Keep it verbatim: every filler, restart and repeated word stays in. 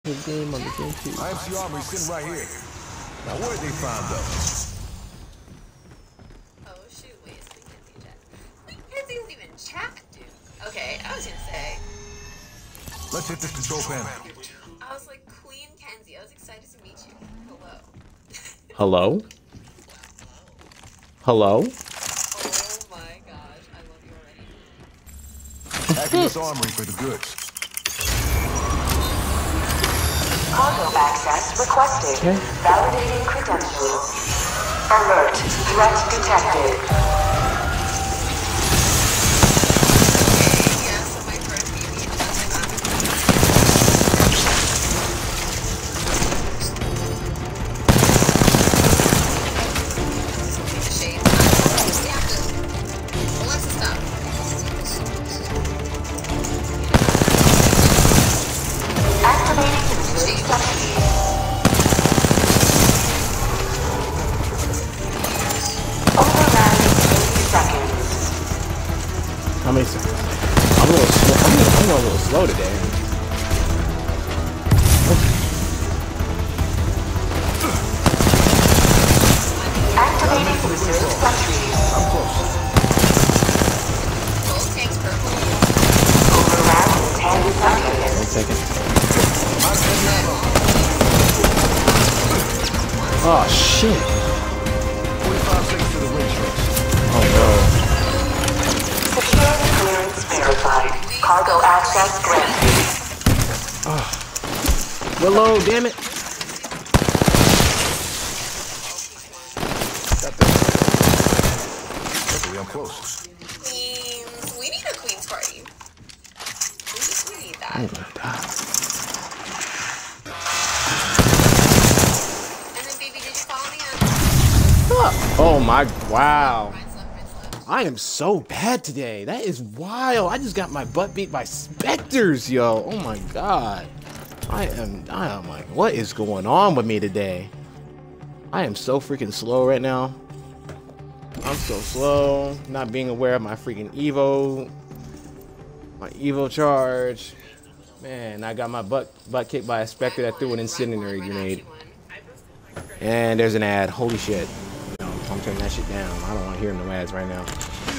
His game on the game too. I M C Armory sitting right here. Now where'd they find us? Oh shoot, wait, is Queen Kenzie in chat? Queen Kenzie's even chat, dude. Okay, I was gonna say. Let's hit this control panel. I was like, Queen Kenzie, I was excited to meet you. Hello. Hello? Hello? Oh my gosh, I love you already. Acting this armory for the goods. Cargo access requested. Okay. Validating credentials. Alert. Threat detected. Okay, yeah, so my friend Phoebe doesn't shade. Alexa, stop. Activating the Shade. override eighty seconds. How many seconds? I'm a little slow. I'm, a- I'm a little slow today. Activating reserve sentries. I'm close. Gold tanks purple. Override in ten seconds. One second. Out of heavy ammo. Oh shit. forty-five seconds to the wind trucks. Oh Security clearance verified. Cargo access granted. no. Willow, damn it. Luckily, I'm close. Queens. We need a Queen's party. We, we need that. I'm gonna die. And then, baby, did you follow me on? Oh my, wow. Friends left, friends left. I am so bad today. That is wild. I just got my butt beat by specters, yo. Oh my god. I am, I am like, what is going on with me today? I am so freaking slow right now. I'm so slow. Not being aware of my freaking Evo. My Evo charge. Man, I got my butt butt kicked by a specter that threw an incendiary grenade. And there's an ad. Holy shit. No, I'm turning that shit down. I don't want to hear no ads right now.